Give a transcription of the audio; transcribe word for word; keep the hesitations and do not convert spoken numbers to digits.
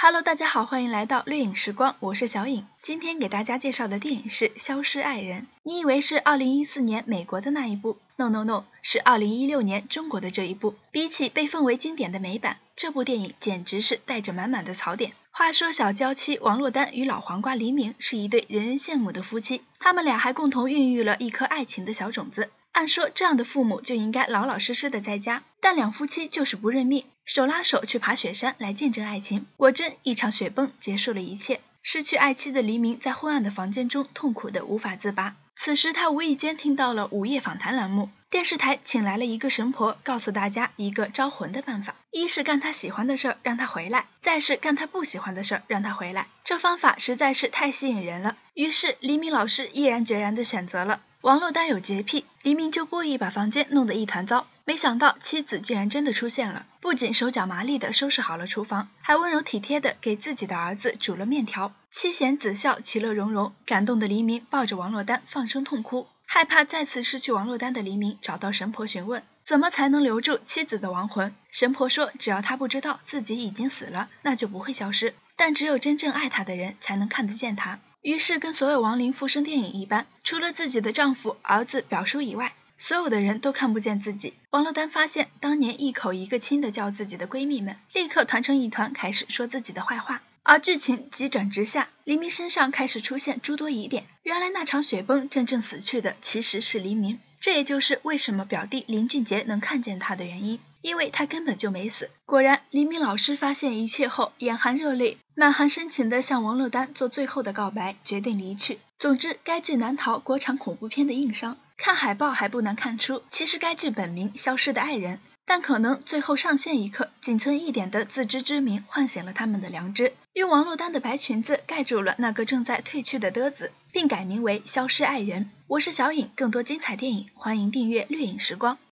Hello， 大家好，欢迎来到掠影时光，我是小影。今天给大家介绍的电影是《消失爱人》。你以为是二零一四年美国的那一部 ？No No No， 是二零一六年中国的这一部。比起被奉为经典的美版，这部电影简直是带着满满的槽点。话说小娇妻王珞丹与老黄瓜黎明是一对人人羡慕的夫妻，他们俩还共同孕育了一颗爱情的小种子。按说这样的父母就应该老老实实的在家，但两夫妻就是不认命，手拉手去爬雪山来见证爱情。果真一场雪崩结束了一切。失去爱妻的黎明在昏暗的房间中痛苦的无法自拔。此时他无意间听到了午夜访谈栏目，电视台请来了一个神婆，告诉大家一个招魂的办法：一是干他喜欢的事儿让他回来，再是干他不喜欢的事儿让他回来。这方法实在是太吸引人了，于是黎明老师毅然决然地选择了王珞丹有洁癖，黎明就故意把房间弄得一团糟。没想到妻子竟然真的出现了，不仅手脚麻利地收拾好了厨房，还温柔体贴地给自己的儿子煮了面条。妻贤子孝，其乐融融，感动的黎明抱着王珞丹放声痛哭。害怕再次失去王珞丹的黎明找到神婆询问，怎么才能留住妻子的亡魂？神婆说，只要他不知道自己已经死了，那就不会消失，但只有真正爱他的人才能看得见他。于是跟所有亡灵附身电影一般，除了自己的丈夫、儿子、表叔以外，所有的人都看不见自己。王珞丹发现当年一口一个亲的叫自己的闺蜜们，立刻团成一团，开始说自己的坏话。而剧情急转直下，黎明身上开始出现诸多疑点，原来那场雪崩真正死去的其实是黎明。这也就是为什么表弟林俊杰能看见他的原因，因为他根本就没死。果然，黎明老师发现一切后，眼含热泪，满含深情地向王珞丹做最后的告白，决定离去。总之，该剧难逃国产恐怖片的硬伤。看海报还不难看出，其实该剧本名《消失的爱人》，但可能最后上线一刻，仅存一点的自知之明唤醒了他们的良知，用王珞丹的白裙子盖住了那个正在褪去的德子，并改名为《消失爱人》。我是小影，更多精彩电影，欢迎订阅掠影时光。